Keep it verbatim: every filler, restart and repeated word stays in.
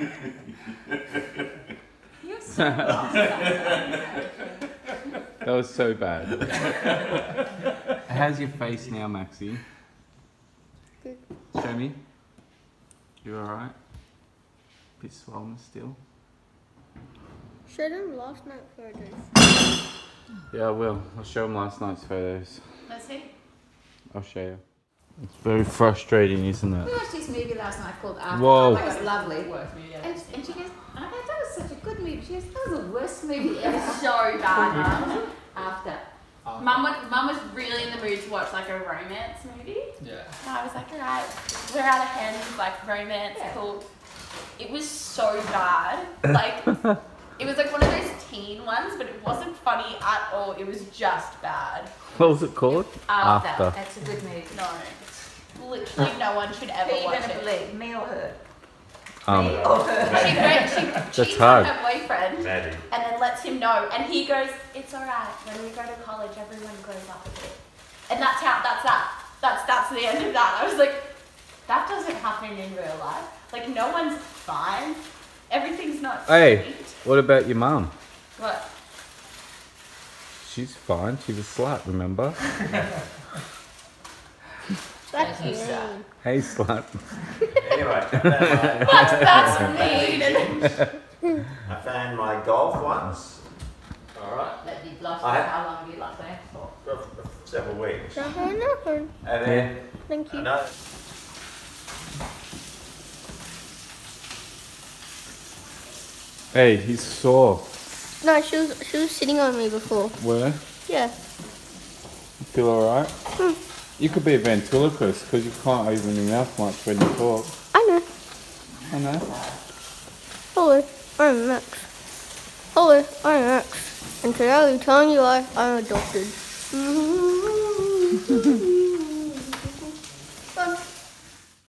You're so That was so bad. How's your face now, Maxie? Good. Show me. You alright? Bit swollen still? Show them last night photos. Yeah, I will. I'll show them last night's photos. Let's see. I'll show you. It's very frustrating, isn't We it? watched this movie last night called After. Whoa. It was lovely. Worst movie ever. And, and she goes, oh, that was such a good movie. She goes, that was the worst movie ever. So bad, Mum. After. Oh. Mum was, Mum was really in the mood to watch like a romance movie. Yeah. And I was like, alright, we're out of hands, like romance, Yeah. cool. It was so bad. Like, it was like one of those teen ones, but it wasn't funny at all. It was just bad. What was it called? After. After. That's a good movie. No. Literally no one should ever Who are you watch going to it. believe, me or her? Um, Me or her? She, went, she cheats hard. on her boyfriend Maddie. and then lets him know. And he goes, it's alright. When we go to college, everyone grows up a bit. And that's how, that's that. That's, that's the end of that. I was like, that doesn't happen in real life. Like, no one's fine. Everything's not Hey. sweet. what about your mum? What? She's fine. She's a slut, remember? That's Thank you, mean. sir. Hey, slut. Anyway, I found That's, that's mean. my, I found my golf ones. Alright. That you've lost. I have- How long have you lost there for? For several weeks. Nothing, nothing. And then Thank you. another. Hey, he's sore. No, she was she was sitting on me before. Where? Yeah. You feel alright? Hmm. You could be a ventriloquist because you can't open your mouth much when you talk. I know. I know. Hello, I'm Max. Hello, I'm Max. And today I'll be telling you why I'm adopted.